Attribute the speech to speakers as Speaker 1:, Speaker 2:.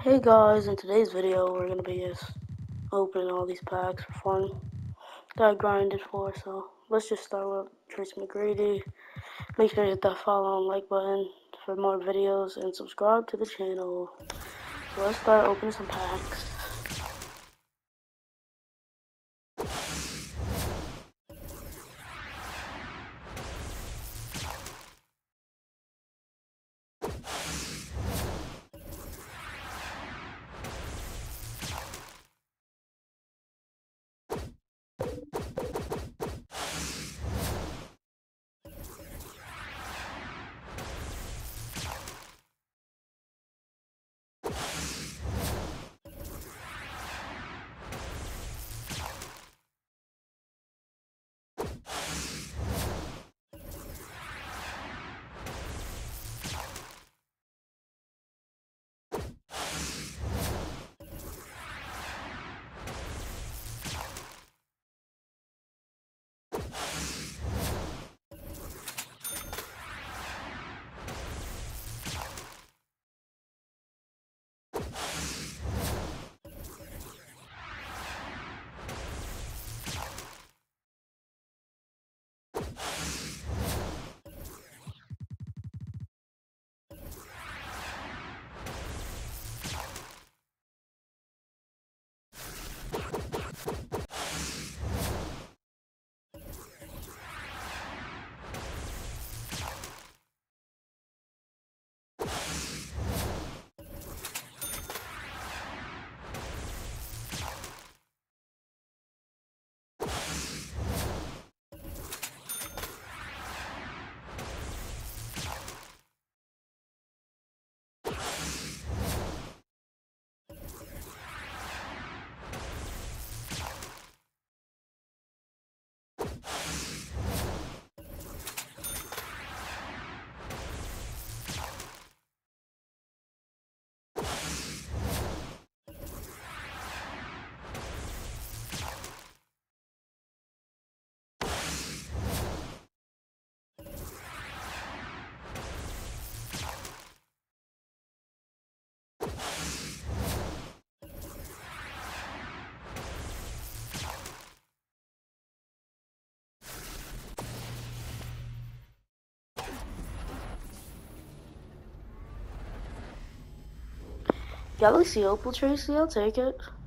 Speaker 1: Hey guys, in today's video we're gonna be just opening all these packs for fun that I grinded for, so let's just start with Tracy McGrady. Make sure to hit that follow and like button for more videos and subscribe to the channel. So let's start opening some packs. Galaxy Opal Tracy, I'll take it.